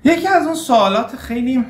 یکی از اون سوالات خیلی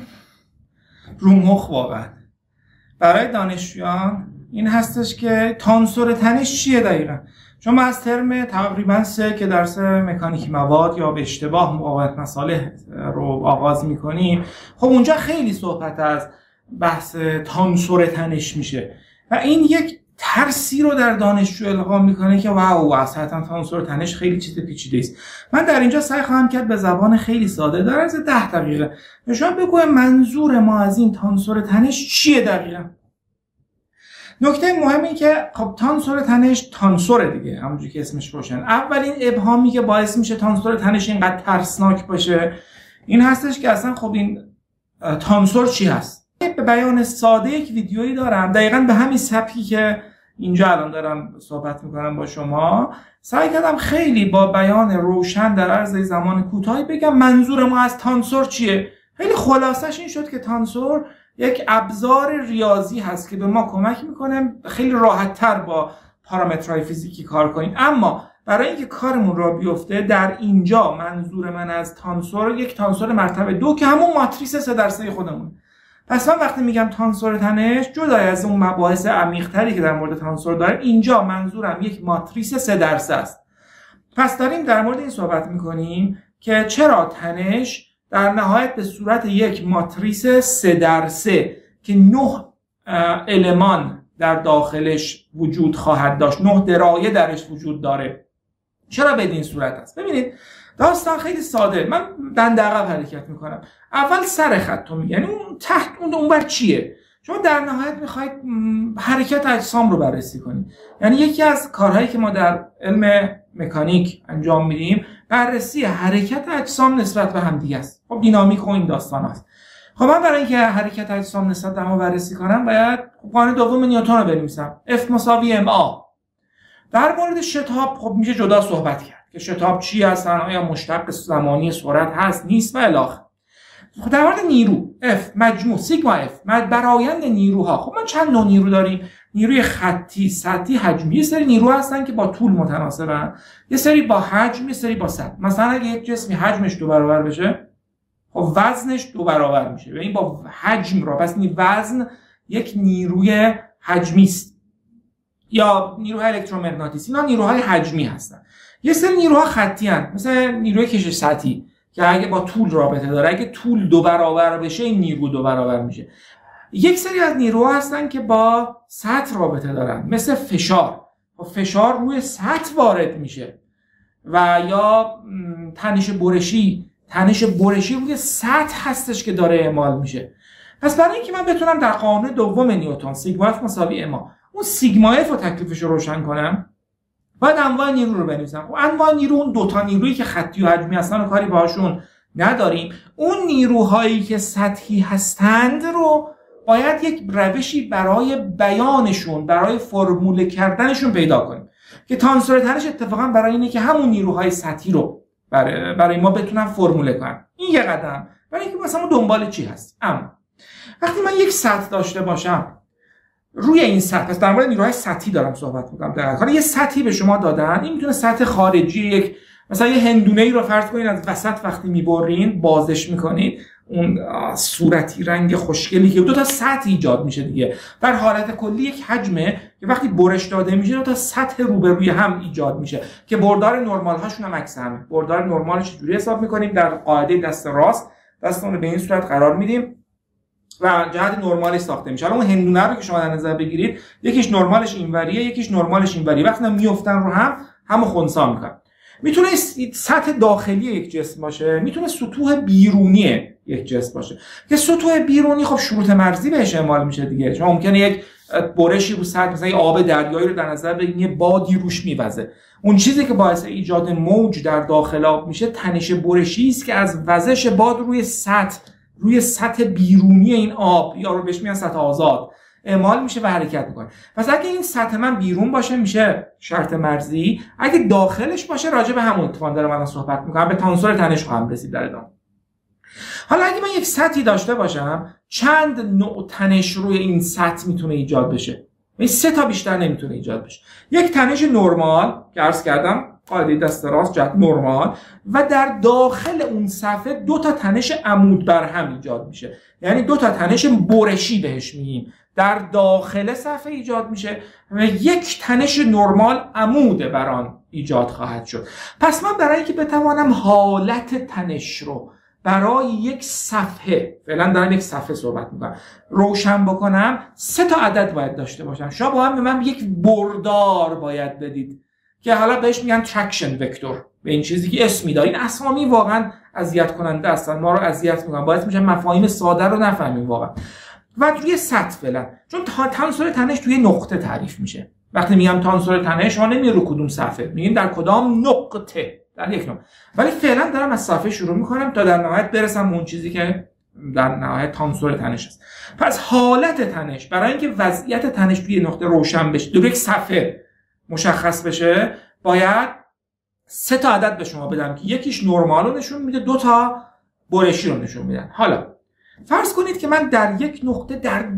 رومخ واقعا برای دانشجویان این هستش که تانسور تنش چیه دقیقا؟ چون ما از ترم تقریبا 3 که درس مکانیک مواد یا به اشتباه مقاومت مصالح رو آغاز میکنیم، خب اونجا خیلی صحبت از بحث تانسور تنش میشه و این یک ترسی رو در دانشجو القا میکنه که واو اصلا تانسور تنش خیلی چیز پیچیده است. من در اینجا سعی خواهم کرد به زبان خیلی ساده در عرض 10 دقیقه به شما بگویم منظور ما از این تانسور تنش چیه دقیقا. نکته مهم این که خب تانسور تنش تانسور دیگه، همونجوری که اسمش روشن. اولین ابهامی که باعث میشه تانسور تنش اینقدر ترسناک باشه این هستش که اصلا خب این تانسور چی هست. به بیان ساده یک ویدیویی دارم دقیقاً به همین سبکی که اینجا الان دارم صحبت میکنم با شما. سعی کردم خیلی با بیان روشن در عرض زمان کوتاهی بگم منظور ما از تانسور چیه. خیلی خلاصش این شد که تانسور یک ابزار ریاضی هست که به ما کمک میکنه خیلی راحت تر با پارامترهای فیزیکی کار کنیم. اما برای اینکه کارمون را بیفته در اینجا منظور من از تانسور یک تانسور مرتبه 2 که همون ماتریس 3x3 خودمون. پس من وقتی میگم تانسور تنش جدای از اون مباحث عمیق‌تری که در مورد تانسور داریم، اینجا منظورم یک ماتریس 3x3 است. پس داریم در مورد این صحبت میکنیم که چرا تنش در نهایت به صورت یک ماتریس 3x3 که 9 المان در داخلش وجود خواهد داشت، 9 درایه درش وجود داره، چرا به این صورت است؟ ببینید داستان خیلی ساده. من دنده عقب حرکت میکنم. اول سر خط رو میگم، یعنی اون تحت اون بر چیه؟ شما در نهایت میخواید حرکت اجسام رو بررسی کنید. یعنی یکی از کارهایی که ما در علم مکانیک انجام میدیم بررسی حرکت اجسام نسبت به همدیگه است. خب دینامیک و این داستان است. خب من برای اینکه حرکت اجسام نسبت به هم بررسی کنم باید قانون دوم نیوتن رو بنویسم. F مساوی ma. در مورد شتاب خب میشه جدا صحبت کرد که شتاب چی هستن، آیا مشتق زمانی سرعت هست نیست و الی آخر. خب در مورد نیرو F مجموع سیگما F برآیند نیروها. خب ما چند نوع نیرو داریم؟ نیروی خطی، سطحی، حجمی. یه سری نیرو هستن که با طول متناسبن، یه سری با حجم، یه سری با سطح. مثلا اگه یک جسمی حجمش 2 برابر بشه خب وزنش 2 برابر میشه و این با حجم را، پس این وزن یک نیروی حجمی است. یا نیروهای الکترومغناطیسی، اینا نیروهای حجمی هستن. یه سری نیروها خطی هستن، مثلا نیروی کشش سطحی که اگه با طول رابطه داره، اگه طول 2 برابر بشه این نیرو 2 برابر میشه. یک سری از نیروها هستن که با سطح رابطه دارن، مثل فشار. فشار روی سطح وارد میشه. و یا تنش برشی روی سطح هستش که داره اعمال میشه. پس برای اینکه من بتونم در قانون دوم نیوتن سیگما اف مساوی ما اون سیگما اف رو تکلیفش رو روشن کنم، باید انواع نیرو رو بنویسم. خب انواع نیرو اون 2 تا نیرویی که خطی و حجمی هستن و کاری باهاشون نداریم. اون نیروهایی که سطحی هستند رو باید یک روشی برای بیانشون، برای فرموله کردنشون پیدا کنیم که تانسور تنش اتفاقا برای اینه که همون نیروهای سطحی رو برای ما بتونن فرموله کنن. این یه قدم برای اینکه مثلا دنبال چی هست. اما وقتی من یک سطح داشته باشم روی این سطح، پس در مورد نیروهای سطحی دارم صحبت می‌کنم. در حال یه سطحی به شما دادن، این میتونه سطح خارجی، یک مثلا یه هندونه‌ای رو فرض کنید از وسط وقتی میبرین بازش میکنید، اون صورتی رنگ خوشگلی که 2 تا سطح ایجاد میشه دیگه. در حالت کلی یک حجمه که وقتی برش داده میشه 2 تا سطح روبروی هم ایجاد میشه که بردار نرمال هاشون هم عکس همه. بردار نرمالش چجوری حساب میکنیم؟ در قاعده دست راست دستمون رو به این صورت قرار میدیم و جهت نرمالش ساخته میشه. الان اون هندونه رو که شما در نظر بگیرید، یکیش نرمالش اینوریه، یکیش نرمالش اینوریه. وقتی میافتن رو همو خنثی میکنن. میتونه سطح داخلی یک جسم باشه، میتونه سطوح بیرونی یک جسم باشه که سطوح بیرونی خب شروط مرزی بهش اعمال میشه دیگه. شما ممکنه یک برشی رو سطح مثلا آب دریایی رو در نظر بگیرید، یه بادی روش میوزه. اون چیزی که باعث ایجاد موج در داخل آب میشه تنش برشی است که از وزش باد روی سطح بیرونی این آب، یا رو بهش میگن سطح آزاد، اعمال میشه و حرکت میکنه. پس اگه این سطح من بیرون باشه میشه شرط مرزی، اگه داخلش باشه راجع به همون اتفاق دارم الان صحبت میکنم، به تانسور تنش خواهم رسید در ادامه. حالا اگه من یک سطحی داشته باشم، چند نوع تنش روی این سطح میتونه ایجاد بشه؟ این 3 تا بیشتر نمیتونه ایجاد بشه. یک تنش نرمال که عرض کردم قاعده دست راست جهت نرمال و در داخل اون صفحه 2 تا تنش عمود بر هم ایجاد میشه، یعنی 2 تا تنش برشی بهش میگیم در داخل صفحه ایجاد میشه و 1 تنش نرمال عمود بر آن ایجاد خواهد شد. پس من برای اینکه بتوانم حالت تنش رو برای یک صفحه، فعلا دارم یک صفحه صحبت میکنم، روشن بکنم 3 تا عدد باید داشته باشم. شما با هم به من یک بردار باید بدید که حالا بهش میگن تراکشن وکتور، به این چیزی که اسمی داره. این اسامی واقعا اذیت کننده هستن، ما رو اذیت میکنن، باعث میشن مفاهیم ساده رو نفهمیم واقعا. و توی سطح فعلا، چون تانسور تنش توی نقطه تعریف میشه. وقتی میگم تانسور تنش ما نمیگیم رو کدوم صفحه، میگیم در کدام نقطه، در یک نقطه. ولی فعلا دارم از صفحه شروع میکنم تا در نهایت برسم به اون چیزی که در نهایت تانسور تنش است. پس حالت تنش برای اینکه وضعیت تنش توی نقطه روشن بشه، در یک صفحه مشخص بشه، باید 3 تا عدد به شما بدم که یکیش نرمال رو نشون میده، 2 تا برشی رو نشون میدن. حالا فرض کنید که من در یک نقطه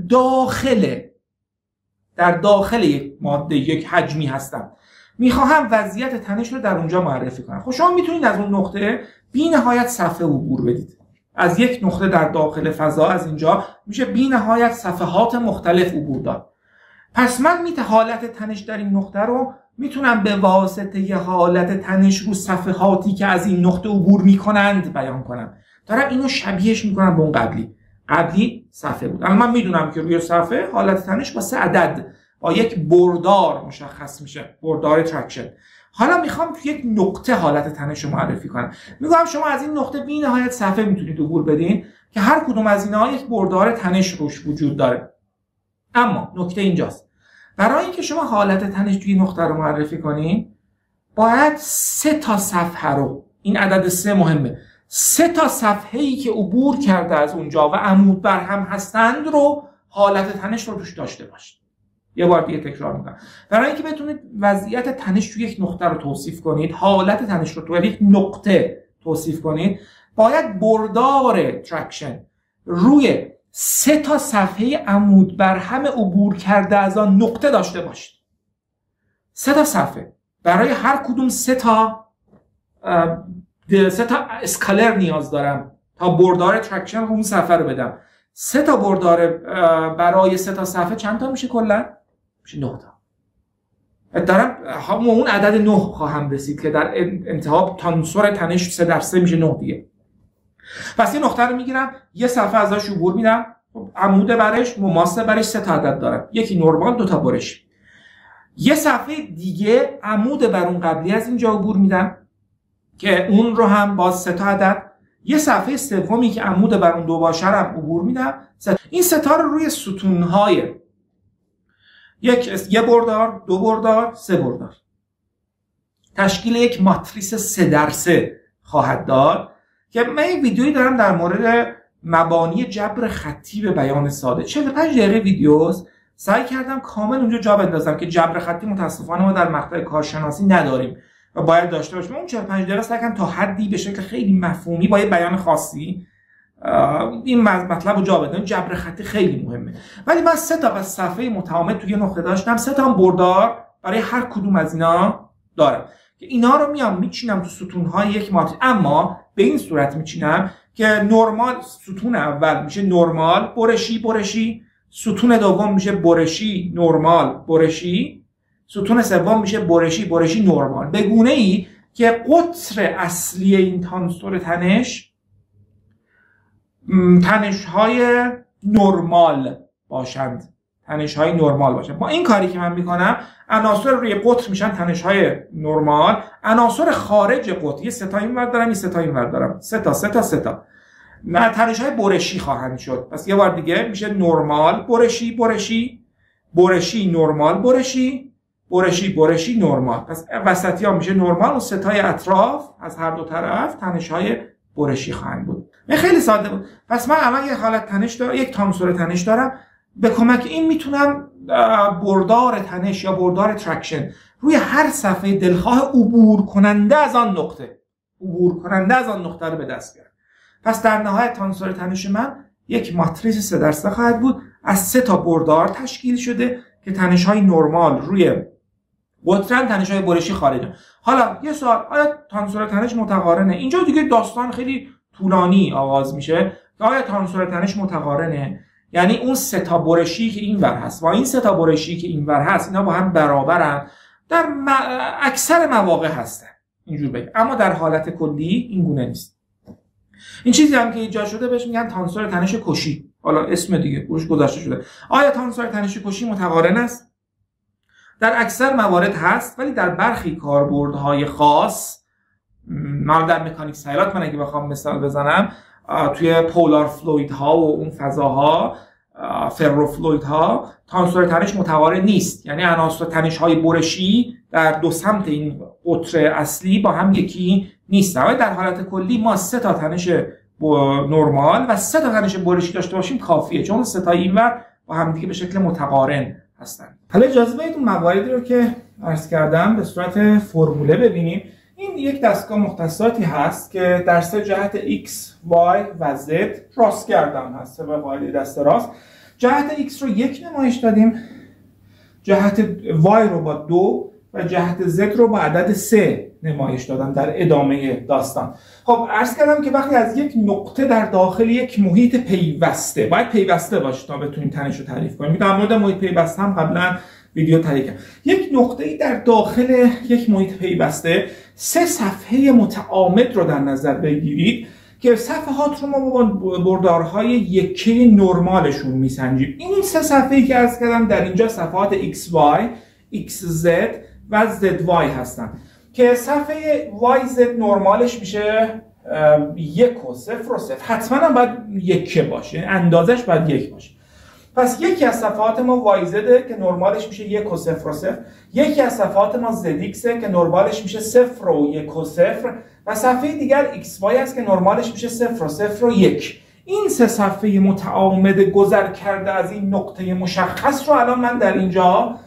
در داخل یک ماده، یک حجمی هستم، میخواهم وضعیت تنش رو در اونجا معرفی کنم. خب شما میتونید از اون نقطه بی نهایت صفحه عبور بدید. از یک نقطه در داخل فضا، از اینجا میشه بی نهایت صفحات مختلف عبور داد. پس من حالت تنش در این نقطه رو میتونم به واسطه ی حالت تنش رو صفحاتی که از این نقطه عبور میکنند بیان کنم. دارم اینو شبیهش میکنم به اون قبلی صفحه بود. اما من میدونم که روی صفحه حالت تنش با 3 عدد با یک بردار مشخص میشه، بردار تراکشن. حالا میخوام تو یک نقطه حالت تنش رو معرفی کنم. میگم شما از این نقطه بی نهایت صفحه میتونید عبور بدین که هر کدوم از اینها یک بردار تنش روش وجود داره. اما نکته اینجاست، برای اینکه شما حالت تنش توی نقطه رو معرفی کنین، باید 3 تا صفحه رو، این عدد 3 مهمه، 3 تا صفحه‌ای که عبور کرده از اونجا و عمود بر هم هستند رو حالت تنش رو توش داشته باشید. یه بار دیگه تکرار میکنم. برای اینکه بتونید وضعیت تنش توی یک نقطه رو توصیف کنید، حالت تنش رو توی یک نقطه توصیف کنید، باید بردار تراکشن روی 3 تا صفحه عمود بر هم عبور کرده از آن نقطه داشته باشید. 3 تا صفحه، برای هر کدوم 3 تا اسکالر نیاز دارم تا بردار تراکشن رو اون صفحه رو بدم. 3 تا بردار برای 3 تا صفحه چند تا میشه کلا؟ میشه 9 تا. دارم اون عدد 9 خواهم رسید که در انتها تانسور تنش 3 در 3 میشه 9 دیگه. پس این نقطه رو میگیرم، یه صفحه ازش عبور میدم، عمود برش، مماس برش 3 تا عدد دارم، یکی نرمال، 2 تا برش. یه صفحه دیگه عمود بر اون قبلی از اینجا عبور میدم که اون رو هم باز 3 تا عدد. یه صفحه سومی که عمود بر اون 2 باشه رو عبور میدم. این 3 تا رو روی ستونهای یه بردار، 2 بردار، 3 بردار تشکیل یک ماتریس 3 در 3 خواهد داد که من یک ویدیویی دارم در مورد مبانی جبر خطی به بیان ساده، 45 دقیقه ویدیوست. سعی کردم کامل اونجا جا بندازم که جبر خطی متاسفانه ما در مقطع کارشناسی نداریم و باید داشته باشیم. اون 45 دقیقه سعی کردم تا حدی به شکل خیلی مفهومی با یه بیان خاصی این مطلب رو جا بدم. جبر خطی خیلی مهمه، ولی من 3 تا از صفحه متعامد توی نقطه داشتم، 3 تا بردار برای هر کدوم از اینا دارم که اینا رو میام میچینم تو ستونهای یک ماتریس. اما به این صورت میچینم که نرمال، ستون اول میشه نرمال برشی برشی، ستون دوم میشه برشی نرمال برشی، ستون سوم میشه برشی برشی نرمال، به گونه ای که قطر اصلی این تانسور تنش های نرمال باشند، های نرمال باشند. با این کاری که من میکنم، عناصر روی قطر میشن های نرمال، عناصر خارج قطر، یه 3 تا اینور دارم، یه 3 تا اینور دارم، 3 تا 3 تا 3 تا نه های برشی خواهند شد. پس یه بار دیگه میشه نرمال برشی برشی، برشی نرمال برشی، برشی برشی نرمال. پس وسطی ها میشه نرمال و 3 تای اطراف از هر 2 طرف های برشی خواهند بود. خیلی ساده بود. پس من الان یک حالت تنش دارم، یک تانسور تنش دارم، به کمک این میتونم بردار تنش یا بردار تراکشن روی هر صفحه دلخواه عبور کننده از آن نقطه رو به دست بیارم. پس در نهایت تانسور تنش من یک ماتریس 3 در 3 خواهد بود، از 3 تا بردار تشکیل شده که تنش‌های نرمال روی قطرن تنش‌های برشی خارجه. حالا یه سوال، آیا تانسور تنش متقارنه؟ اینجا دیگه داستان خیلی طولانی آغاز میشه که آیا تانسور تنش متقارنه؟ یعنی اون سه تا برشی که اینور هست و این سه تا برشی که اینور هست اینا با هم برابرن؟ در اکثر مواقع هستن اینجور بگم، اما در حالت کلی این گونه نیست. این چیزی هم که ایجاد شده بهش میگن تانسور تنش کوشی، حالا اسم دیگه روش گذاشته شده. آیا تانسور تنش کوشی متقارن است؟ در اکثر موارد هست، ولی در برخی کاربردهای خاص، من در مکانیک سیالات من اگه بخوام مثال بزنم، توی پولار فلوید ها و اون فضاها، فرو فلوید ها، تانسور تنش متقارن نیست. یعنی عناصر تنش های برشی در دو سمت این قطر اصلی با هم یکی نیست. ولی در حالت کلی ما سه تا تنش نرمال و سه تا تنش برشی داشته باشیم کافیه، چون سه تا اینور با هم دیگه به شکل متقارن هستن. حالا اجازه بدید اون مواردی رو که عرض کردم به صورت فرموله ببینیم. این یک دستگاه مختصاتی هست که در سه جهت x، y و z راستگردان هست. به قاعده دست راست جهت x رو 1 نمایش دادیم، جهت y رو با 2 و جهت z رو با عدد 3 نمایش دادم در ادامه داستان. خب عرض کردم که وقتی از یک نقطه در داخل یک محیط پیوسته، باید پیوسته باشه تا بتونیم تنش رو تعریف کنیم. در مورد محیط پیوسته هم قبلا ویدیو تهیه کردم. یک نقطه‌ای در داخل یک محیط پیوسته سه صفحه متعامد رو در نظر بگیرید که صفحات رو ما با بردارهای یکی نرمالشون میسنجیم. این سه صفحه‌ای که عرض کردم در اینجا صفحات XY، XZ و ZY هستن که صفحه YZ نرمالش میشه 1 و 0 و 0. حتما هم باید 1 باشه، اندازش باید 1 باشه. پس یکی از صفحات ما YZ که نرمالش میشه 1 و 0 و 0، یکی از صفحات ما ZX که نرمالش میشه 0 و 1 و 0 و صفحه دیگر XY است که نرمالش میشه 0 و 0 و 1. این سه صفحه متعامد گذر کرده از این نقطه مشخص رو الان من در اینجا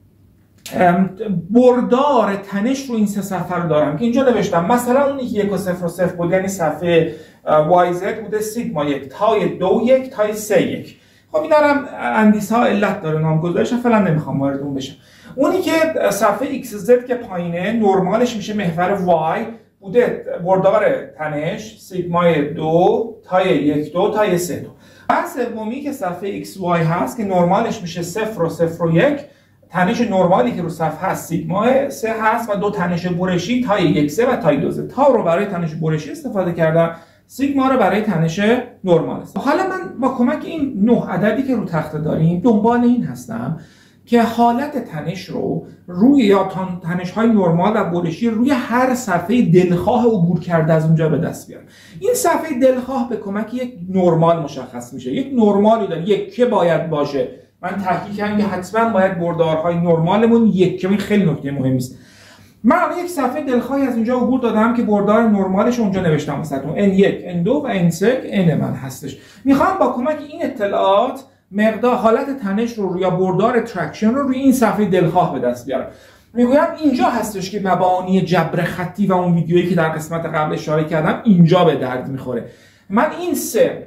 بردار تنش رو این سه صفحه رو دارم که اینجا نوشتم. مثلا اونی که 1 و 0 و 0 بود یعنی صفحه YZ بوده سیگما 1 تای 2 1 تای 3 1. خب این دارم اندیسه ها علت داره نامگذاریش، فعلا نمیخوام وارد اون بشم. اونی که صفحه XZ که پایینه نرمالش میشه محور Y بوده بردار تنش سیگمای 2 تای 1 2 تای 3 2. و سومی که صفحه XY هست که نرمالش میشه 0 و 0 و 1، تنش نرمالی که رو صفحه هست سیگما 3 هست و دو تنش برشی تای 1 3 و تای 2 3. تا رو برای تنش برشی استفاده کردم، سیگما رو برای تنش نرمال است. حالا من با کمک این 9 عددی که رو تخته داریم دنبال این هستم که حالت تنش رو روی یا تنش های نرمال و برشی روی هر صفحه دلخواه عبور کرده از اونجا به دست بیارم. این صفحه دلخواه به کمک یک نرمال مشخص میشه. یک نرمالی داره، یک که باید باشه. من تحقیق کردم که حتما باید بردارهای نرمالمون یک، که خیلی نکته مهمی است. من یک صفحه دلخواهی از اینجا عبور دادم که بردار نرمالش اونجا نوشتم واسهتون N1 N2 و N3 که N من هستش. میخوام با کمک این اطلاعات مقدار حالت تنش رو یا بردار تراکشن رو روی این صفحه دلخواه به دست بیارم. میگویم اینجا هستش که مبانی جبر خطی و اون ویدیویی که در قسمت قبل اشاره کردم اینجا به درد میخوره. من این سه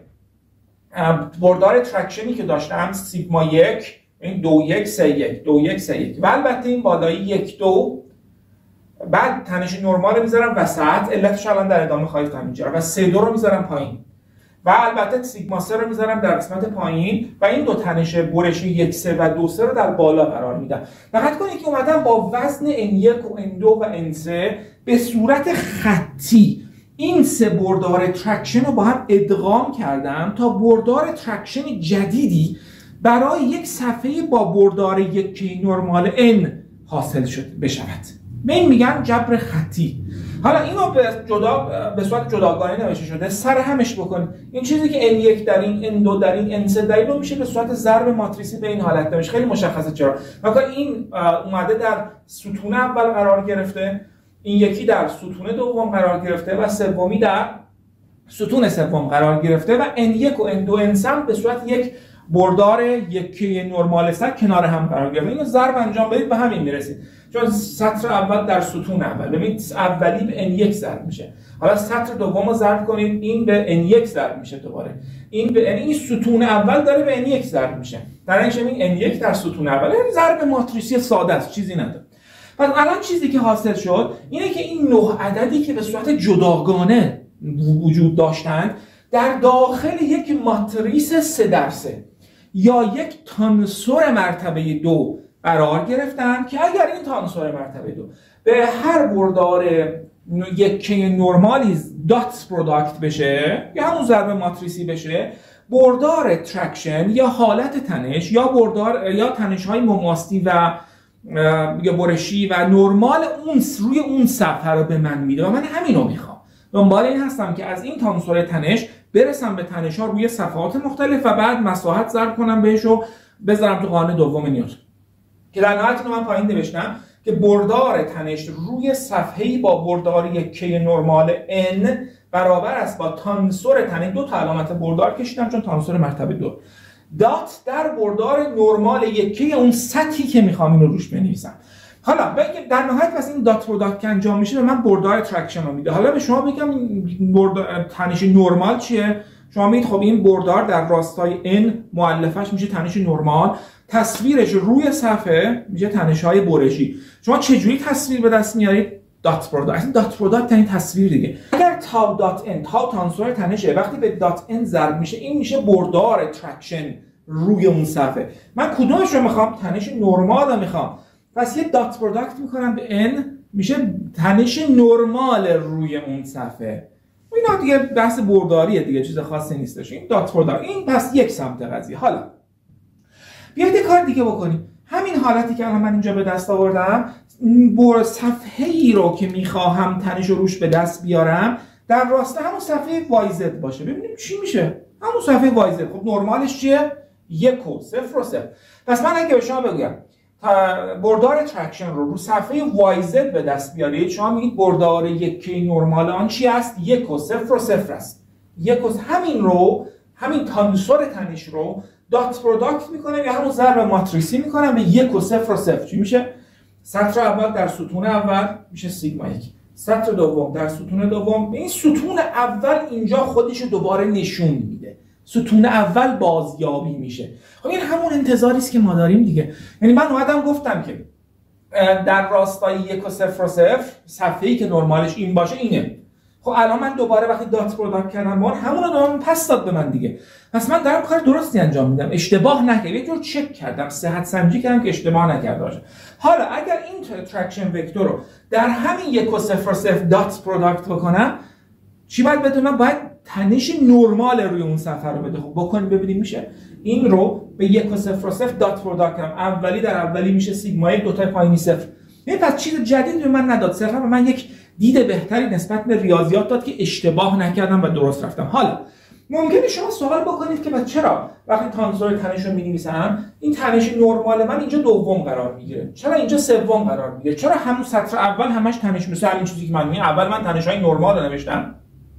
بردار تراکشنی که داشتم سیگما 1 این 2 1 3 1 2 1 3 1 و البته این بالایی 1 2، بعد تنش نرمال میذارم وسط، علتش الان در ادامه خواهید فهمید چرا، و 3 2 رو میذارم پایین و البته سیگما 3 رو میذارم در قسمت پایین و این دو تنش برشی 1 3 و 2 3 رو در بالا قرار میدم. دقت کنید که اومدم با وزن N1 و N2 و N3 به صورت خطی این سه بردار تراکشن رو با هم ادغام کردم تا بردار تراکشن جدیدی برای یک صفحه با بردار یکی نرمال N حاصل بشود. به این میگن جبر خطی. حالا اینو به صورت جداگانه نوشته شده، سر همش بکنید. این چیزی که N1 در این N2 در این N3 در این رو میشه به صورت ضرب ماتریسی به این حالت نوشت. خیلی مشخصه چرا. مثلا این اومده در ستون اول قرار گرفته، این یکی در ستون دوم قرار گرفته و سومی در ستون سوم قرار گرفته و N1 و N2 N3 به صورت یک بردار یکی نرمال سر کنار هم قرار گرفته. اینو ضرب انجام بدید به همین میرسید. چون سطر اول در ستون اول، ببینید اولی به N1 ضرب میشه. حالا سطر دوم رو ضرب کنید، این به N1 ضرب میشه دوباره. این به این ستون اول داره به N1 ضرب میشه. در این شمی N1 در ستون اول، این ضرب ماتریسی ساده است، چیزی نداره. پس الان چیزی که حاصل شد اینه که این 9 عددی که به صورت جداگانه وجود داشتند در داخل یک ماتریس 3 در 3 یا یک تانسور مرتبه 2 قرار گرفتن که اگر این تانسور مرتبه 2 به هر بردار یکه نرمالی دات پروداکت بشه یا همون ضرب ماتریسی بشه، بردار ترکشن یا حالت تنش یا بردار یا تنش های مماستی و یا برشی و نرمال اون روی اون صفحه رو به من میده و من همین رو میخوام. دنبال این هستم که از این تانسور تنش برسم به تنش ها روی صفحات مختلف و بعد مساحت ضرب کنم بهش و بذارم تو قانون دوم نیوتن که در نهایت اینو من پایین نوشتم که بردار تنش روی صفحه‌ای با بردار یکه نرمال n برابر است با تانسور تنش. 2 تا علامت بردار کشیدم چون تانسور مرتبه 2 دات در بردار نرمال یکه اون سطحی که میخوام اینو روش بنویسم. حالا بگم در نهایت پس این دات پروداکت که انجام میشه به من بردار ترکشن رو میده. حالا به شما بگم بردار تنش نرمال چیه؟ شما میگید خب این بردار در راستای n مؤلفش میشه تنش نرمال، تصویرش روی صفحه میشه تنش‌های برشی. شما چجوری تصویر به دست میارید؟ دات پروداکت. اصلا دات پروداکت یعنی تصویر دیگه. اگر تاو دات ان، تاو تانسور تنشه، وقتی به دات ان ضرب میشه این میشه بردار ترکشن روی اون صفحه. من کدومش رو میخوام؟ تنش نرمال رو میخوام. پس یه دات پروداکت میکنم به n میشه تنش نرمال روی اون صفحه. اینا دیگه بحث برداریه دیگه، چیز خاصی نیستش. این دات پروداکت. این پس یک سمت قضیه. حالا بیایید کار دیگه بکنیم. همین حالتی که الان من اینجا به دست آوردم، صفحه‌ای رو که میخواهم تنش رو روش به دست بیارم در راسته همون صفحه وایزد باشه. ببینیم چی میشه. همون صفحه وایزد. خب نرمالش چیه؟ 1 و 0 و 0. پس من اگه به شما بگم بردار ترکشن رو صفحه وایزد به دست بیارید، شما میگید بردار یکه نرمال آن چی است؟ 1 و 0 و 0 است. 1 و همین تانسور تنش رو دات پروداکت میکنم یا همون ضرب ماتریسی میکنم به 1 و 0 و 0. چی میشه؟ سطر اول در ستون اول میشه سیگما 1. سطر دوم در ستون دوم. این ستون اول اینجا خودش رو دوباره نشون میده. ستون اول بازیابی میشه. خب این همون انتظاری است که ما داریم دیگه. یعنی من اومدم گفتم که در راستای 1 و 0 و 0 صفحه‌ای که نرمالش این باشه اینه. خب الان من دوباره وقتی دات پروداکت کردم با همون رو پس داد به من دیگه. پس من دارم کار درستی انجام میدم، اشتباه نکردم، یه جور چک کردم، صحت سنجی کردم که اشتباه نکرده باشه. حالا اگر این ترکشن وکتور رو در همین 1 و 0 و 0 دات پروداکت بکنم چی باید بدونم؟ باید تنش نرمال روی اون صفحه رو بده. خب بکنیم ببینیم میشه. این رو به 1 و 0 و 0 دات پروداکت کنم، اولی در اولی میشه سیگما 1، دو تا پایینی 0. این پس چیز جدیدی به من نداد، صرفا به من یک دید بهتری نسبت به ریاضیات داد که اشتباه نکردم و درست رفتم. حالا ممکنه شما سوال بکنید که بعد چرا وقتی تانسور تنش رو می‌نویسم این تنش نرمال من اینجا دوم قرار میگیره، چرا اینجا سوم قرار میگیره، چرا همون سطر اول همش تنش مثل همین چیزی که من میگم اول من تنش‌های نرمال رو نوشتم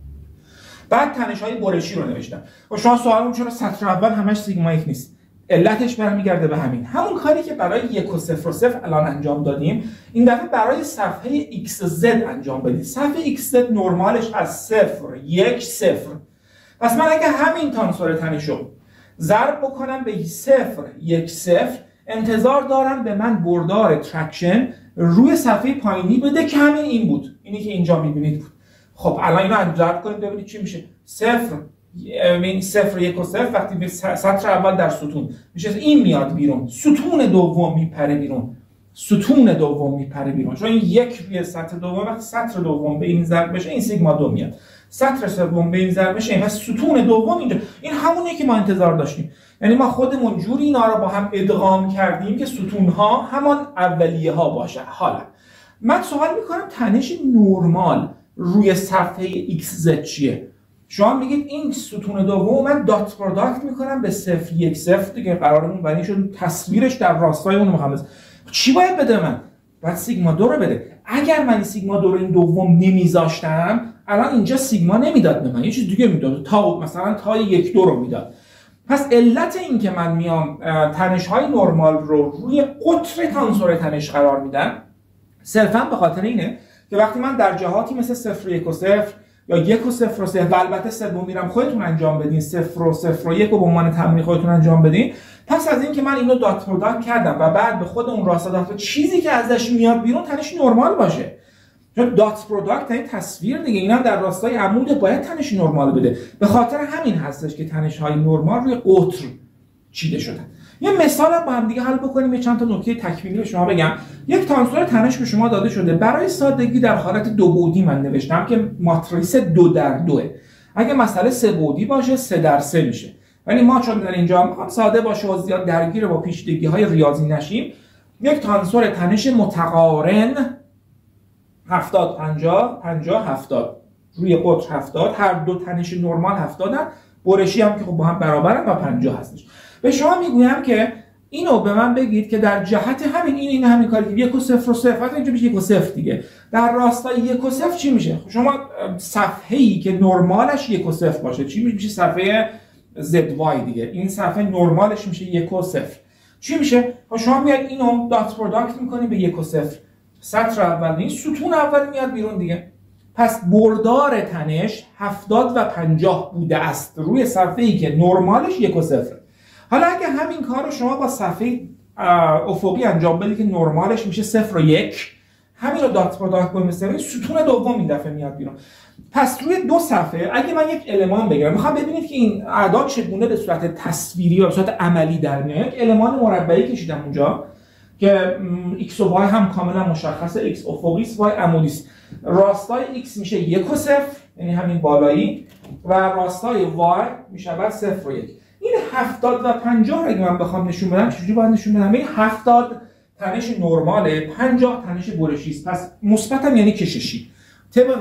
بعد تنش‌های برشی رو نوشتم. و شما سوالم چرا سطر اول همش سیگما 1 نیست؟ علتش برمیگرده به همون کاری که برای 1 و 0 و 0 الان انجام دادیم، این دفعه برای صفحه XZ انجام بدید. صفحه XZ نرمالش از 0 1 0. پس من اگه همین تانسور تنش رو ضرب بکنم به 0 1 0 انتظار دارم به من بردار ترکشن روی صفحه پایینی بده که همین این بود، اینی که اینجا میبینید بود. خب الان اینو ضرب کنید ببینید چی میشه. 0 این 0 1 و 0 وقتی به سطر اول در ستون میشه این میاد بیرون، ستون دوم میپره بیرون، ستون دوم میپره بیرون، چون این یک روی سطر دوم وقتی سطر دوم به این ضرب بشه این سیگما 2 میاد، سطر سوم به این ضرب بشه این پس ستون دوم اینجا. این همونیه که ما انتظار داشتیم. یعنی ما خودمون جوری اینا رو با هم ادغام کردیم که ستون ها همان اولیه ها باشه. حالا من سوال میکنم تنش نرمال روی صفحه XZ چیه؟ شما میگید این ستون دوم من دات پروداکت میکنم به 0 1 0 دیگه قرارمون برای شد تصویرش در راستای اون میخوام. چی باید بده من؟ باید سیگما 2 رو بده. اگر من سیگما 2 رو این دوم نمیذاشتم الان اینجا سیگما نمیداد به من، یه چیز دیگه میداد، تا مثلا تا 1 2 رو میداد. پس علت این که من میام تنش های نرمال رو روی قطر تانسور تنش قرار میدم صرفا به خاطر اینه که وقتی من در جهاتی مثل 0 1 و 0 یا 1 و 0 و 0 و البته سوم میرم خودتون انجام بدین، 0 و 0 و 1 رو به عنوان تمرین خودتون انجام بدین. پس از اینکه من اینو دات پروداکت کردم و بعد به خود اون راستا دات چیزی که ازش میاد بیرون تنش نرمال باشه، چون دات پروداکت این تصویر دیگه، اینا در راستای عمود باید تنش نرمال بده. به خاطر همین هستش که تنش های نرمال روی قطر چیده شدن. یه مثال با هم دیگه حل بکنیم، یه چند تا نکته تکمیلی به شما بگم. یک تانسور تنش به شما داده شده، برای سادگی در حالت 2 بعدی من نوشتم که ماتریس 2 در 2. اگه مسئله 3 بعدی باشه 3 در 3 میشه، ولی ما چون در اینجا میخوام ساده باشه و زیاد درگیر با پیچیدگی‌های ریاضی نشیم، یک تانسور تنش متقارن 70 50 50 70 روی قطر 70، هر دو تنش نرمال 70 ان، برشی هم که خب با هم برابرن و 50 هستش. به شما میگویم که اینو به من بگید که در جهت این همین کاری که 1 و 0 و 0 اینجا میشه 1 و 0 دیگه، در راستای 1 و 0 چی میشه؟ شما صفحه‌ای که نرمالش 1 و 0 باشه چی میشه؟ صفحه ZY دیگه. این صفحه نرمالش میشه 1 و 0. چی میشه؟ شما میاد اینو دات پروداکت میکنی به 1 و 0. سطر اول این ستون اول میاد بیرون دیگه. پس بردار تنش 70 و 50 بوده است روی صفحه‌ای که نرمالش 1 و 0. حالا اگه همین کار رو شما با صفحه افقی انجام بدید که نرمالش میشه 0 و 1، همین رو دات پروداکت کنیم مثلا ستون دوم این دفعه میاد بیرون. پس روی دو صفحه اگه من یک المان بگیرم، میخوام ببینید که این اعداد چگونه به صورت تصویری و به صورت عملی در میاد. یک المان مربعی کشیدم اونجا که x و y هم کاملا مشخصه، x افقی است، y عمودی است. راستای x میشه 1 و 0 یعنی همین بالایی و راستای y میشه بعد 0 و 1. این 70 و 50 اگه من بخوام نشون بدم چجوری باید نشون بدم؟ این 70 تنش نرماله، 50 تنش برشی است. پس مثبت هم یعنی کششی. طبق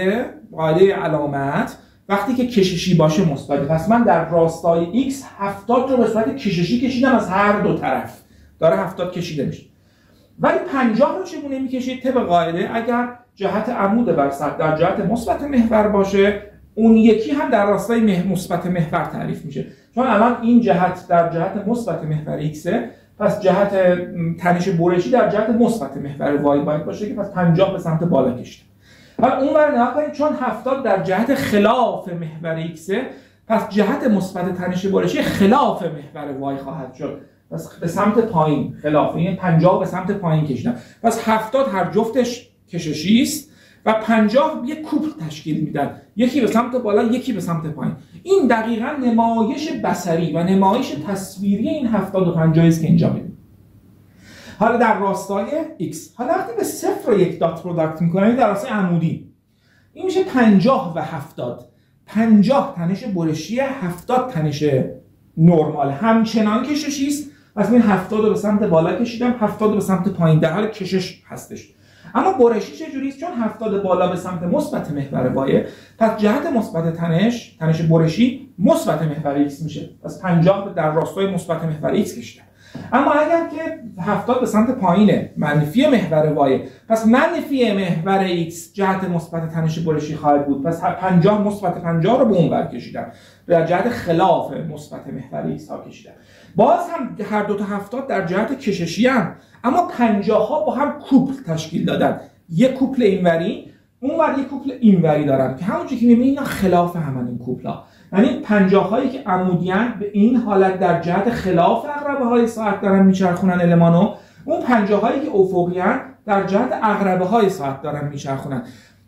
قاعده علامت وقتی که کششی باشه مثبت. پس من در راستای x 70 رو به صورت کششی کشیدم از هر دو طرف. داره 70 کشیده میشه. ولی 50 رو چگونه میکشید؟ طبق قاعده اگر جهت عمود بر سطح در جهت مثبت محور باشه، اون یکی هم در راستای مثبت محور تعریف میشه. چون الان این جهت در جهت مثبت محور x، پس جهت تنش برشی در جهت مثبت محور y باید باشه که پس 50 به سمت بالا کشیده. حالا اونور نگاه کنید، چون 70 در جهت خلاف محور x، پس جهت مثبت تنش برشی خلاف محور y خواهد شد. پس به سمت پایین خلاف، این 50 به سمت پایین کشیدم. پس 70 هر جفتش کششی است و 50 یک کوپل تشکیل میدن، یکی به سمت بالا یکی به سمت پایین. این دقیقاً نمایش بصری و نمایش تصویری این 70 و 50 است که اینجا میبینید. حالا در راستای x، حالا وقتی به 0 و 1 دات پروداکت میکنیم در راستای عمودی این میشه 50 و 70. 50 تنش برشی، 70 تنش نرمال، همچنان کششی است. پس این 70 رو به سمت بالا کشیدم، 70 رو به سمت پایین، در حال کشش هستش. اما برشی چجوری است؟ چون 70 بالا به سمت مثبت محور وایه، پس جهت مثبت تنش برشی مثبت محور x میشه. پس 50 در راستای مثبت محور x کشیدم. اما اگر که 70 به سمت پایینه، منفی محور وایه، پس منفی محور x جهت مثبت تنش برشی خواهد بود. پس 50 مثبت 50 رو به اون ور کشیدم، در جهت خلاف مثبت محور x ها کشیدم. باز هم هر دو تا 70 در جهت کششی هم، اما 50 ها با هم کوپل تشکیل دادن، یک کوپل اینوری اونور یک کوپل اینوری دارن که همونجوری که می‌بینید اینا خلاف همن این کوپل‌ها. یعنی 50 هایی که عمودیان به این حالت در جهت خلاف عقربه‌های ساعت دارن میچرخونن المانو، اون 50 هایی که افقیان در جهت عقربه‌های ساعت دارن میچرخونن.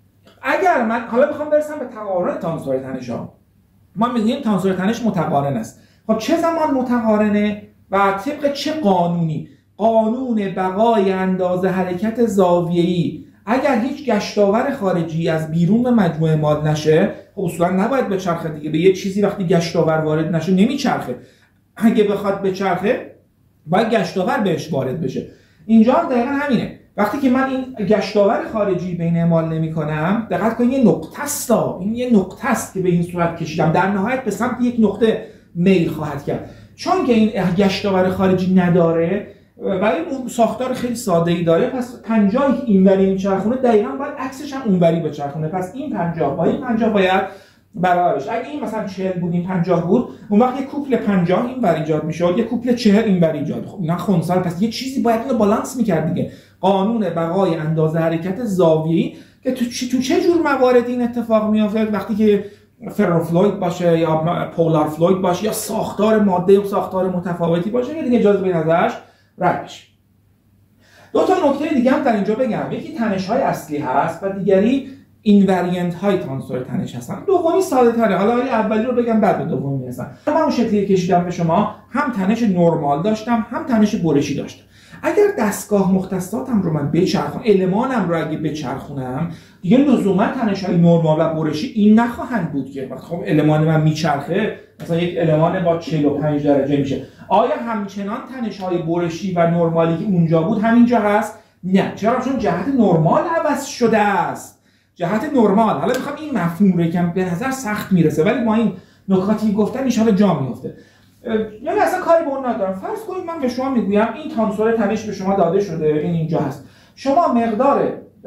اگر من حالا بخوام برسم به تقارن تانسور تنش‌ها، ما میگیم تانسور تنش متقارن است. خب چه زمان متقارنه و طبق چه قانونی؟ قانون بقای اندازه حرکت زاویه‌ای. اگر هیچ گشتاور خارجی از بیرون مجموعه اعمال نشه، خب اصولا نباید بچرخه دیگه. به یه چیزی وقتی گشتاور وارد نشه نمیچرخه. اگه بخواد بچرخه باید گشتاور بهش وارد بشه. اینجا هم دقیقاً همینه. وقتی که من این گشتاور خارجی بین اعمال نمی‌کنم، دقت کنید یه نقطه است. این یه نقطه است که به این صورت کشیدم، در نهایت به سمت یک نقطه میل خواهد کرد. چون که این گشتاور خارجی نداره ولی ساختار خیلی ساده‌ای داره، پس 50 اینوری میچرخونه دقیقاً باید عکسش هم اونوری بچرخونه. پس این 50 با این 50 باید برابر بشه. اگه این مثلا 40 بود این 50 بود، اون وقت یک کوپل 50 اینور ایجاد میشد، یک کوپل 40 اینور ایجاد. خب اینا خنثی، پس یه چیزی باید اینو بالانس میکرد دیگه. قانون بقای اندازه حرکت زاویه‌ای که تو چه جور مواردی این اتفاق میافته وقتی که فروفلوید باشه یا پولار فلوید باشه یا ساختار ماده و ساختار متفاوتی باشه که دیگه اجازه بدین ازش رد بشه. دو تا نکته دیگه هم در اینجا بگم، یکی تنش‌های اصلی هست و دیگری اینوریانت های تانسور تنش هستن. دومی ساده تره، حالا اولی رو بگم بعد به دومی میرسم. من اون شکلی کشیدم به شما، هم تنش نرمال داشتم هم تنش برشی داشتم. اگر دستگاه مختصاتم رو من بچرخونم، المانم رو اگه بچرخونم، دیگه لزوما تنش‌های نرمال و برشی این نخواهند بود که وقتی خب المان من میچرخه مثلا یک المان با 45 درجه میشه، آیا همچنان تنش‌های برشی و نرمالی که اونجا بود همینجا هست؟ نه. چرا؟ چون جهت نرمال عوض شده است. جهت نرمال. حالا میخوام این مفهوم رو یکم به نظر سخت میرسه ولی ما این نکاتی گفتم ان شاءالله جا میفته. یعنی اصلا کاری به اون ندارم. فرض کنید من به شما میگویم این تانسور تنش به شما داده شده، این اینجا هست. شما مقدار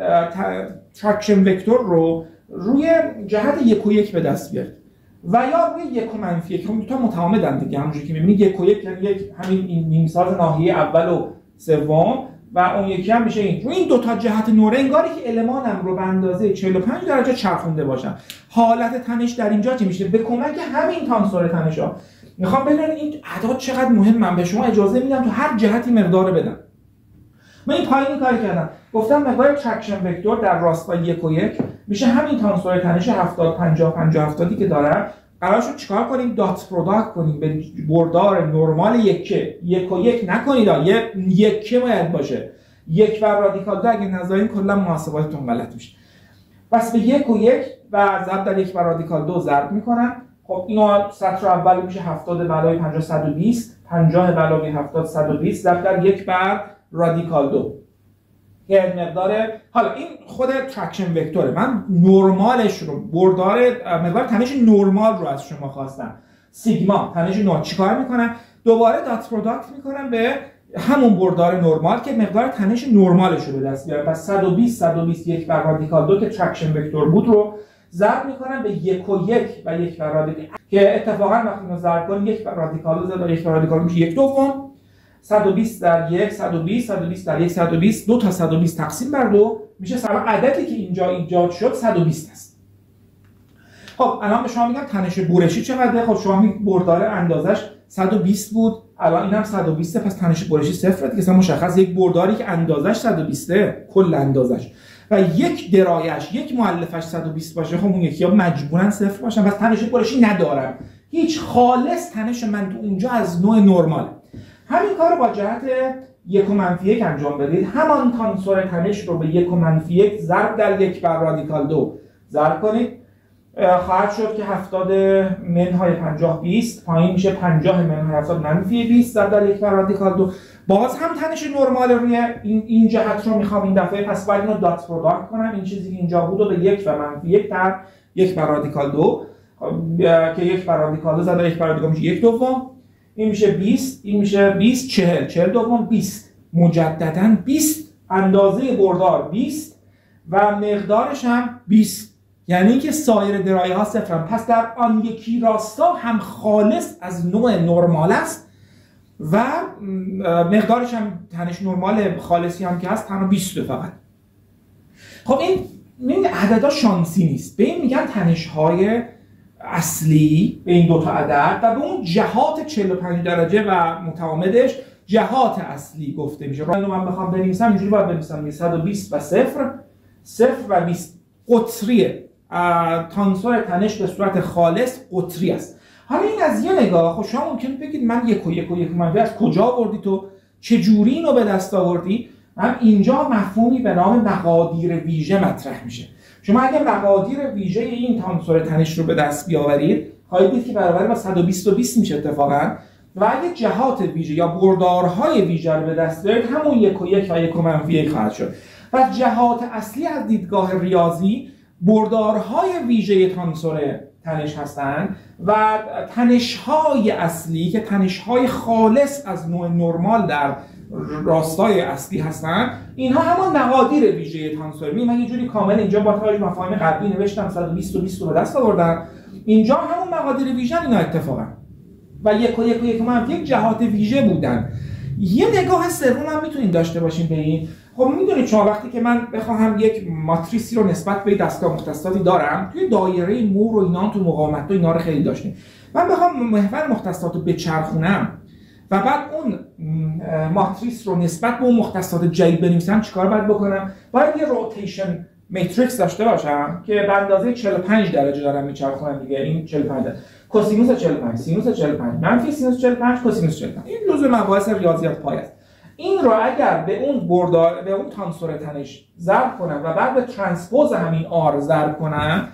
تراکشن وکتور رو روی جهت 1 و 1 به دست بیارید و یا روی 1 و منفی 1. دو تا متعامدن دیگه، همونجوری که می‌بینید 1 و 1 یعنی یک همین این نیمساز ناحیه اول و سوم و اون یکی هم میشه این. روی این دو تا جهت نوره انگاری که المانم رو به اندازه 45 درجه چرخونده باشم. حالت تنش در اینجا چی میشه؟ به کمک همین تانسور تنش‌ها میخوام ببینید این اعداد چقدر مهم. من به شما اجازه میدم تو هر جهتی مقدار بدم. من این پایینی کاری کردم، گفتم مقدار تراکشن وکتور در راستای 1 و 1 میشه همین تانسور تنش 70 50 50 70 که دارم. قرار شد چیکار کنیم؟ دات پروداکت کنیم به بردار نرمال 1 و 1 نکنید، یک باید باشه. 1 بر رادیکال 2 اگه نذارین کلا محاسباتتون غلط میشه. پس به 1 و 1 و ضرب در 1 بر رادیکال 2 ضرب میکنم. خب اینا سطر اول میشه 70 علاوه 50 120، 50 علاوه 70 120 ضرب در 1 بر رادیکال 2 که مقدار. حالا این خود تراکشن وکتوره، من نرمالش رو بردار مقدار تنش نرمال رو از شما خواستم، سیگما تنش نرمال. چیکار میکنم؟ دوباره دات پروداکت میکنم به همون بردار نرمال که مقدار تنش نرمالش رو به دست بیارم. پس 120 1 بر رادیکال 2 که تراکشن وکتور بود رو ضرب میکنم به 1 و 1 و 1 بر رادیکال که اتفاقا وقتی اینو ضرب کنیم 1 بر رادیکال 2 ضرب 1 بر رادیکال میشه 1 دوم. 120 در 1 120 120 در 1 120 2 تا 120 تقسیم بر 2 میشه عددی که اینجا ایجاد شد 120 است. خب الان به شما میگم تنش برشی چقدره؟ خب شما میگید بردار اندازش 120 بود، الان اینم 120 پس تنش برشی صفره دیگه. مثلا مشخص یک برداری که اندازش 120 کل اندازش و یک درایش یک مؤلفش 120 باشه، خب اون یکی ها مجبورن صفر باشن، پس تنش برشی ندارم. هیچ خالص تنش من تو اونجا از نوع نرمال. همین کار رو با جهت 1 و منفی 1 انجام بدید. همان تانسور تنش رو به 1 و منفی 1 ضرب در 1 بر رادیکال 2 ضرب کنید. خواهد شد که 70 منهای 50 20 پایین میشه 50 منهای 70 منفی 20 ضرب در 1 بر رادیکال 2. باز هم تنش نرمال روی این جهت رو میخوام این دفعه، پس باید اینو دات پروداکت کنم. این چیزی که اینجا بود رو به 1 و منفی 1 در 1 بر رادیکال 2 که 1 بر رادیکال 2 ضرب در 1 بر رادیکال میشه 1 دوم. این میشه 20، این میشه 20 40 دوم 20 مجددا 20 اندازه بردار 20 و مقدارش هم 20، یعنی که سایر درایه ها صفرن. پس در آن یکی راستا هم خالص از نوع نرمال است و مقدارش هم تنش نرمال خالصی هم که هست تنها 20 فقط. خب این عددا شانسی نیست، به این میگن تنش های اصلی به این دو تا عدد و به اون جهات 45 درجه و متعامدش جهات اصلی گفته میشه. اینو من بخوام بنویسم اینجوری باید بنویسم 120 و 0 و 20 قطریه. تانسور تنش به صورت خالص قطری است. حالا این از یه نگاه. خب شما ممکنه بگید من 1 و 1 و 1 منفی از کجا آوردی تو؟ چه جوری اینو به دست آوردی؟ من اینجا مفهومی به نام مقادیر ویژه مطرح میشه. شما اگه مقادیر ویژه این تانسور تنش رو به دست بیاورید خواهید دید که برابر با 120 و 20 میشه اتفاقا. و اگه جهات ویژه یا بردارهای ویژه رو به دست بیارید همون 1 و 1 و 1 منفی 1 خواهد شد. پس جهات اصلی از دیدگاه ریاضی بردارهای ویژه تانسور تنش هستند و تنش‌های اصلی که تنش‌های خالص از نوع نرمال در راستای اصلی هستند، اینها همان مقادیر ویژه تانسور. من یه جوری کامل اینجا با توجه به مفاهیم قبلی نوشتم 120 و 20 رو به دست آوردم. اینجا همون مقادیر ویژه اینا اتفاقا و 1 و 1 و 1 منفی 1 جهات ویژه بودن یه نگاه سوم هم میتونیم داشته باشیم به این. خب میدونید شما وقتی که من بخوام یک ماتریسی رو نسبت به دستگاه مختصاتی دارم، توی دایره مور و اینا تو مقاومت و اینا رو خیلی داشتیم، من بخوام محور مختصات رو بچرخونم و بعد اون ماتریس رو نسبت به اون مختصات جدید بنویسم، چیکار باید بکنم؟ باید یه روتیشن ماتریکس داشته باشم که به اندازه 45 درجه دارم میچرخونم دیگه. این 45 درجه، کوسینوس 45، سینوس 45، منفی سینوس 45، کوسینوس 45. این لزوم مباحث ریاضیات پای است. این رو اگر به اون به اون تانسور تنش ضرب کنم و بعد به ترانسپوز همین آر ضرب کنم،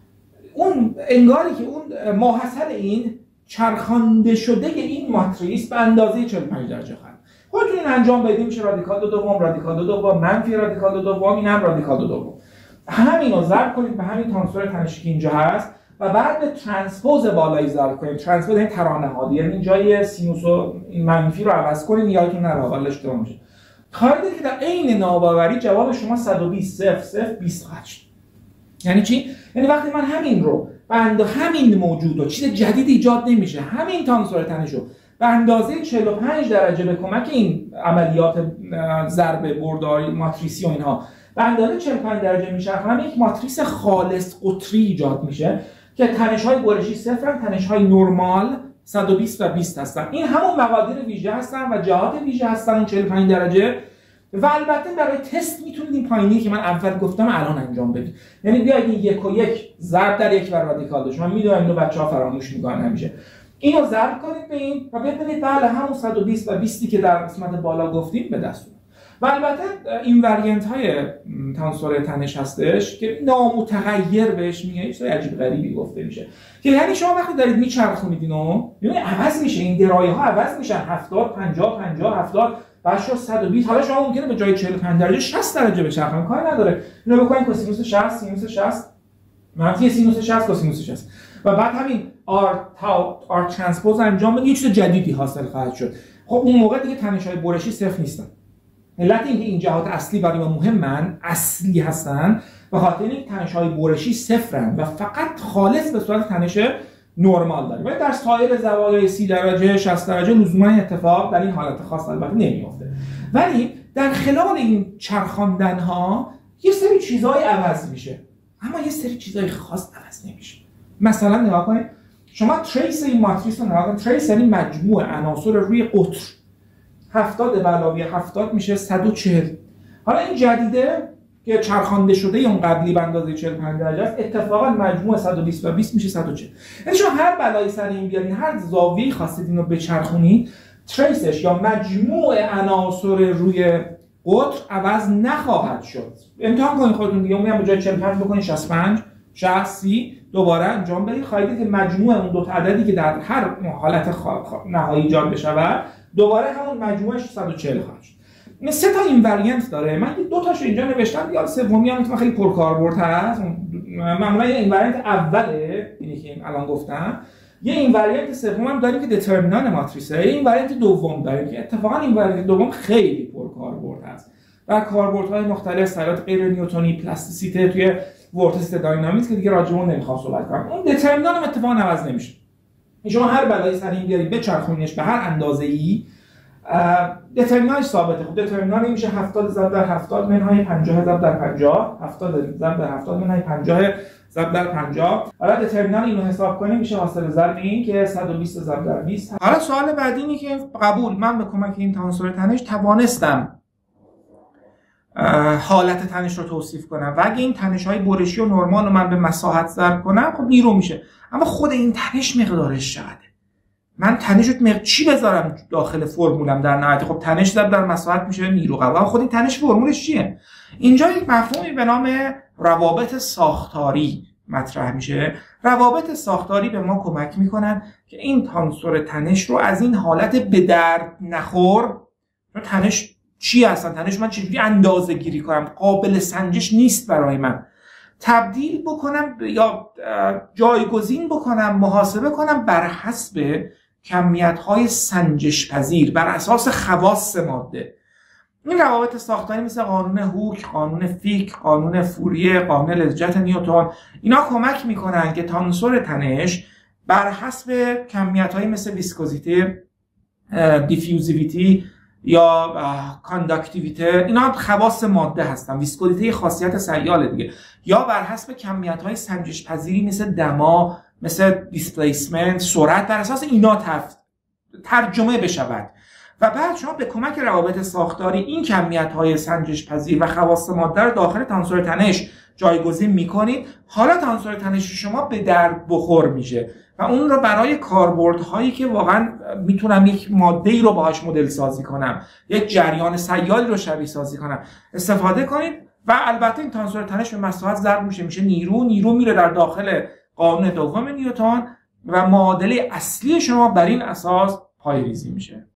اون انگاری که اون ماحصل این چرخانده شده این ماتریس به اندازه 45 درجه خواهد. خودتون این انجام بدید، میشه رادیکال دوم، رادیکال دوم، منفی رادیکال دوم، این هم رادیکال دوم. همین رو ضرب کنید به همین تانسور تنشی که اینجا هست و بعد به ترانسپوز بالایی ضرب کنید. ترانسپوز این ترانه‌هادی، یعنی جای سینوس و این منفی رو عوض کنید، یادتون نره حالا اشتباه میشه. خواهید که در عین ناباوری جواب شما 120 0 خواهد شد. یعنی چی؟ یعنی وقتی من همین رو همین موجود و چیز جدید ایجاد نمیشه، همین تانسور تنش رو به اندازه 45 درجه به کمک این عملیات ضرب برداری ماتریسی و اینها به اندازه 45 درجه میچرخونم، یک ماتریس خالص قطری ایجاد میشه که تنش‌های برشی صفرن، تنش‌های نرمال 120 و 20 هستن. این همون مقادیر ویژه هستن و جهات ویژه هستن اون 45 درجه. و البته برای تست میتونید این پایینی که من اول گفتم الان انجام بدید. یعنی بیاید این 1 و 1 ضرب در 1 و رادیکال داشت. من میدونم اینو بچه‌ها فراموش میکنن همیشه. اینو ضرب کنید به این و ببینید بله همون 120 و 20 که در قسمت بالا گفتیم به دست اومد. و البته این واریانت های تانسور تنش هستش که نامتغیر بهش میگه، یه چیز عجیب غریبی گفته میشه که یعنی شما وقتی دارید میچرخونید اینو ببینید عوض میشه، این درایه ها عوض میشن، 70 50 50 70 بعد شد 120. حالا شما ممکنه به جای 45 درجه 60 درجه بچرخونید، کاری نداره. اینو بکنید کوسینوس 60 سینوس 60 منفی سینوس 60 کوسینوس 60 و بعد همین آر ترانسپوز انجام بدید، یه چیز جدیدی حاصل خواهد شد. خب اون موقع دیگه تنش‌های برشی صفر نیستن. علت اینکه این جهات اصلی برای ما مهمن، اصلی هستن، به خاطر اینکه تنش‌های برشی صفرن و فقط خالص به صورت تنش نرمال داریم. ولی در سایر زوایای 30 درجه 60 درجه لزوما اتفاق در این حالت خاص البته نمی‌افته. ولی در خلال این چرخاندن‌ها یه سری چیزای عوض میشه، اما یه سری چیزای خاص عوض نمیشه. مثلا نگاه کنید، شما تریس این ماتریس رو نگاه کنید. تریس یعنی مجموع عناصر روی قطر. 70 به علاوه 70 میشه 140. حالا این جدیده که چرخانده شده اون قبلی به اندازه 45 درجه است، اتفاقا مجموع 120 و 20 میشه 140. یعنی شما هر بلایی سر این بیارین، هر زاویه‌ای خواستید اینو بچرخونید، تریسش یا مجموع عناصر روی قطر عوض نخواهد شد. امتحان کنید خودتون دیگه، اونم به جای 45 بکنید 65 60 30 دوباره انجام بدید. خواهید که مجموع اون دو تا عددی که در هر حالت نهایی ایجاد بشه دوباره همون مجموعش 140 خواهد شد. این سه تا این واریانت داره. من دو تاشو اینجا نوشتم، یا سومی هم خیلی پرکاربرد هست. معمولا این واریانت اوله، اینی که الان گفتم. یه این واریانت سوم هم داریم که دترمینان ماتریسه. این واریانت دوم داریم که اتفاقا این واریانت دوم خیلی پرکاربرد هست. و کاربردهای مختلف، سرعت غیر نیوتنی، پلاستیسیته توی ورتیس داینامیکس که دیگه راجعمون نمیخوام صحبت کنم. اون دترمینان هم اتفاقا عوض نمیشه. شما هر بلایی سر این بیارید بچرخونیدش به هر اندازه‌ای، دترمینانش ثابته. خب دترمینان میشه 70 ضرب در 70 منهای 50 ضرب در 50، 70 ضرب در 70 منهای 50 ضرب در 50. حالا دترمینان اینو حساب کنیم میشه حاصل ضرب این که 120 ضرب در 20. حالا سوال بعدی اینه که قبول، من به کمک این تانسور تنش توانستم حالت تنش رو توصیف کنم و اگه این تنش‌های برشی و نرمال رو من به مساحت ضرب کنم خب نیرو میشه. اما خود این تنش مقدارش چقدره؟ من تنش رو چی بذارم داخل فرمولم در نهایت؟ خب تنش ضرب در مساحت میشه نیرو قوه. خود این تنش فرمولش چیه؟ اینجا یک مفهومی به نام روابط ساختاری مطرح میشه. روابط ساختاری به ما کمک میکنن که این تانسور تنش رو از این حالت به درد نخور، تنش چی هستن، تنش من چجوری اندازه گیری کنم، قابل سنجش نیست برای من، تبدیل بکنم یا جایگزین بکنم، محاسبه کنم بر حسب کمیت‌های سنجش پذیر، بر اساس خواص ماده. این روابط ساختاری مثل قانون هوک، قانون فیک، قانون فوریه، قانون لزجت نیوتن، اینا کمک میکنن که تانسور تنش بر حسب کمیت‌های مثل ویسکوزیته، دیفیوزیویتی، یا کانداکتیویته، اینا خواص ماده هستن. ویسکوزیته خاصیت سیاله دیگه. یا بر حسب کمیت‌های سنجش پذیری مثل دما، مثل دیسپلیسمنت، سرعت، بر اساس اینا ترجمه بشود و بعد شما به کمک روابط ساختاری این کمیت‌های سنجش پذیر و خواص ماده رو داخل تانسور تنش جایگزین می‌کنید. حالا تانسور تنش شما به درد بخور میشه و اون رو برای کاربردهایی که واقعا میتونم یک ماده‌ای رو باهاش مدل سازی کنم، یک جریان سیالی رو شبیه سازی کنم استفاده کنید. و البته این تانسور تنش به مساحت ضرب میشه نیرو میره در داخل قانون دوم نیوتن و معادله اصلی شما بر این اساس پایه‌ریزی میشه.